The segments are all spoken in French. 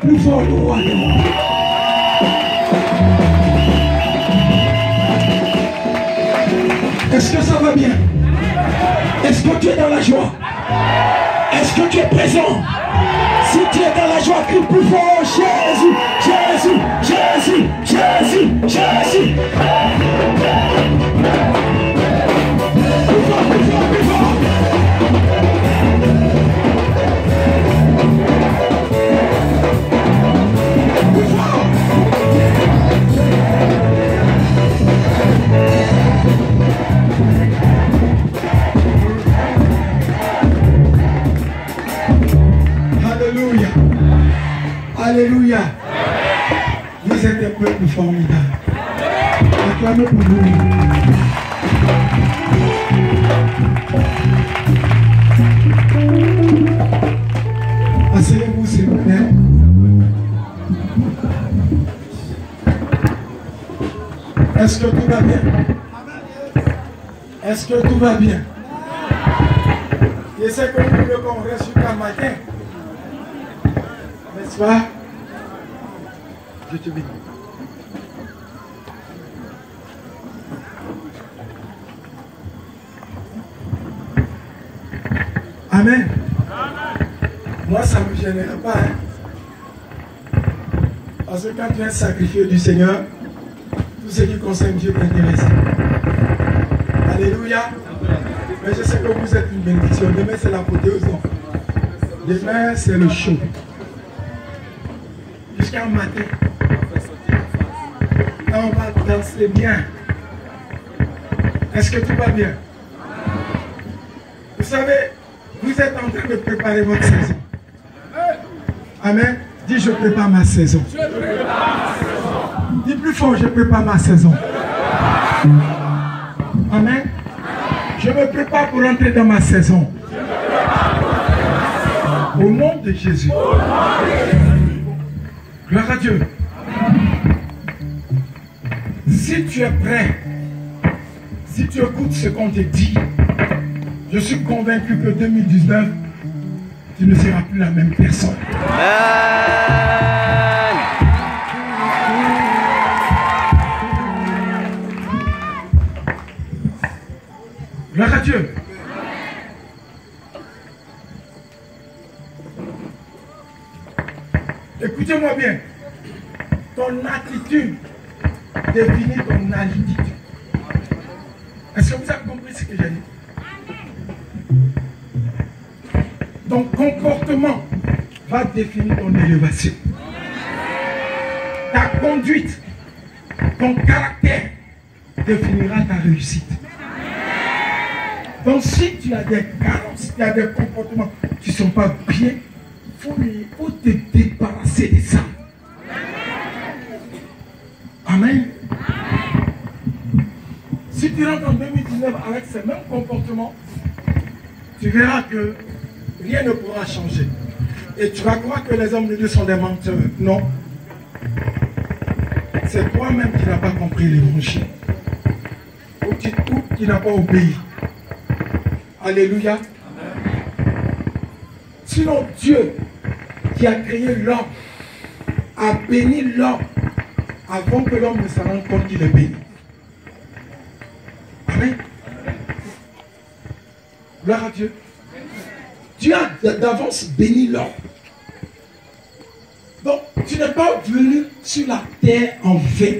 plus fort, le roi des mondes. Est-ce que ça va bien? Est-ce que tu es dans la joie? Est-ce que tu es présent? Si tu es dans la joie, crie plus fort, Jésus, Jésus, Jésus, Jésus, Jésus. Plus fort, plus fort, plus fort. Plus fort. Alléluia. Alléluia. Vous êtes un peuple formidable. Acclamez pour vous. Asseyez-vous s'il vous plaît. Est-ce que tout va bien? Est-ce que tout va bien? Je sais que nous voulons qu'on reste jusqu'à matin. N'est-ce pas? Je te bénis. Amen. Moi, ça ne me gênera pas. Hein? Parce que quand tu es un sacrifié du Seigneur, tout ce qui concerne Dieu t'intéresse. Alléluia. Mais je sais que vous êtes une bénédiction. Demain, c'est l'apothéose. Demain, c'est le show. Jusqu'à matin. Là, on va danser bien. Est-ce que tout va bien? Vous savez, vous êtes en train de préparer votre saison. Amen. Dis, je prépare ma saison. Je prépare ma saison. Dis plus fort, je prépare ma saison. Amen. Je me prépare pour entrer dans ma saison. Au nom de Jésus. Gloire à Dieu. Si tu es prêt, si tu écoutes ce qu'on te dit, je suis convaincu que 2019, tu ne seras plus la même personne. Gloire à Dieu. Écoutez-moi bien. Ton attitude définit ton altitude. Est-ce que vous avez compris ce que j'ai dit? Ton comportement va définir ton élévation. Ta conduite, ton caractère définira ta réussite. Donc si tu as des carences, si tu as des comportements qui ne sont pas bien, il faut te débarrasser de ça. Amen. Si tu rentres en 2019 avec ces mêmes comportements, tu verras que rien ne pourra changer. Et tu vas croire que les hommes de Dieu sont des menteurs. Non. C'est toi-même qui n'as pas compris l'évangile. Ou qui n'as pas obéi. Alléluia. Sinon, Dieu qui a créé l'homme a béni l'homme avant que l'homme ne se rende compte qu'il est béni. Amen. Gloire à Dieu. Dieu a d'avance béni l'homme. Donc, tu n'es pas venu sur la terre en vain.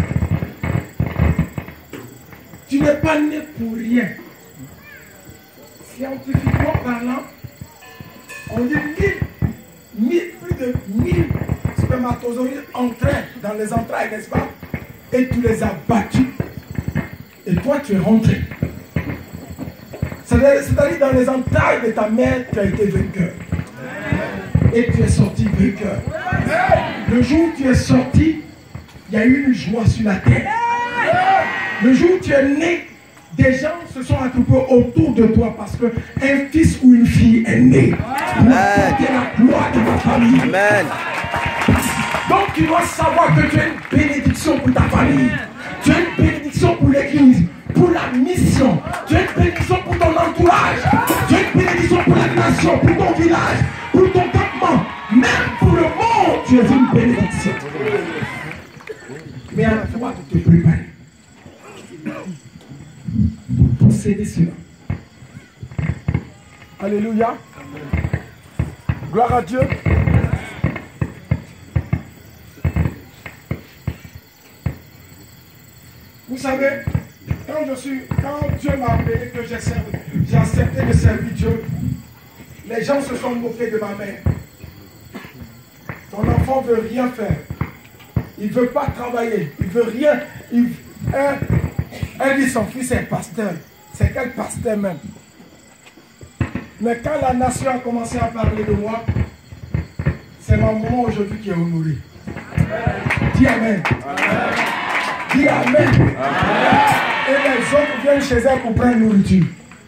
Tu n'es pas né pour rien. Scientifiquement parlant, on dit plus de 1000 spermatozoïdes entraient dans les entrailles, n'est-ce pas? Et tu les as battus. Et toi, tu es rentré. C'est-à-dire dans les entrailles de ta mère, tu as été vainqueur. Et tu es sorti vainqueur. Le jour où tu es sorti, il y a eu une joie sur la terre. Le jour où tu es né, des gens se sont attroupés autour de toi parce qu'un fils ou une fille est né. Pour apporter la gloire de ta famille. Amen. Donc tu dois savoir que tu es une bénédiction pour ta famille. Tu es une bénédiction pour l'église, pour la mission. Tu es une bénédiction pour ton entourage. Tu es une bénédiction pour la nation, pour ton village, pour ton campement, même pour le monde. Tu es une bénédiction. Mais à toi de te préparer pour posséder cela. Alléluia. Gloire à Dieu. Vous savez, quand Dieu m'a appelé, que j'ai accepté de servir Dieu, les gens se sont moqués de ma mère. Ton enfant ne veut rien faire. Il ne veut pas travailler. Il ne veut rien. Elle dit son fils est pasteur. C'est quel pasteur même? Mais quand la nation a commencé à parler de moi, c'est ma maman aujourd'hui qui est honorée. Dis Amen. Dis Amen. Et les autres viennent chez elle pour prendre nourriture.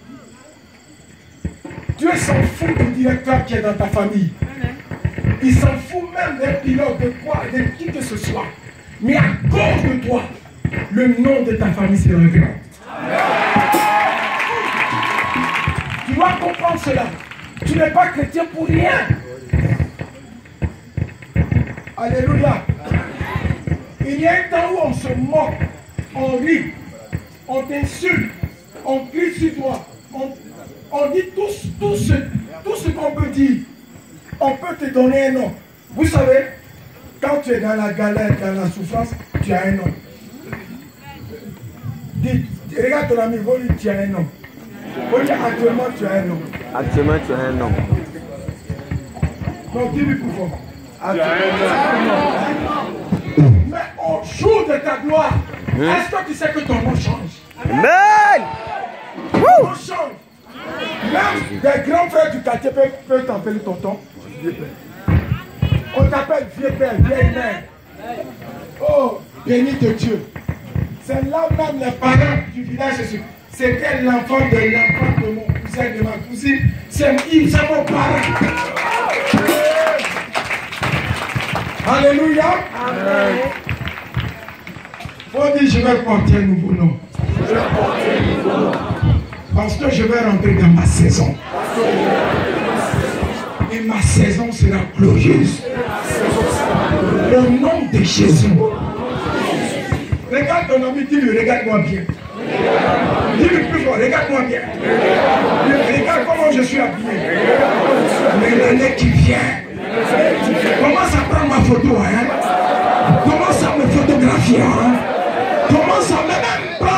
Dieu s'en fout du directeur qui est dans ta famille. Il s'en fout même des pilotes, de quoi, de qui que ce soit. Mais à cause de toi, le nom de ta famille sera grand. Tu dois comprendre cela. Tu n'es pas chrétien pour rien. Alléluia. Il y a un temps où on se moque, on rit, on t'insulte, on crie sur toi, on dit tout ce qu'on peut dire. On peut te donner un nom. Vous savez, quand tu es dans la galère, dans la souffrance, tu as un nom. Dis, regarde ton ami, tu as un nom. Actuellement, tu as un nom. Actuellement, tu as un nom. Donc, dis-lui pour fort. Tu as un nom. Mais au jour de ta gloire, est-ce que tu sais que ton nom change? Amen. Ton nom change. Même des grands frères du quartier peuvent t'appeler tonton. On t'appelle vieux père, vieille mère. Oh, béni de Dieu. C'est là même les parents du village. C'était l'enfant de mon cousin, de ma cousine. C'est mon parent. Alléluia. Amen. Faut dire, je vais porter un nouveau nom. Parce que je vais rentrer dans ma saison. Et ma saison sera glorieuse. Au nom de Jésus. Regarde ton ami, dis-lui, regarde-moi bien. Dis-lui plus fort, regarde-moi bien. Regarde comment je suis habillé. Mais l'année qui vient, commence à prendre ma photo. Commence à me photographier. Commence à même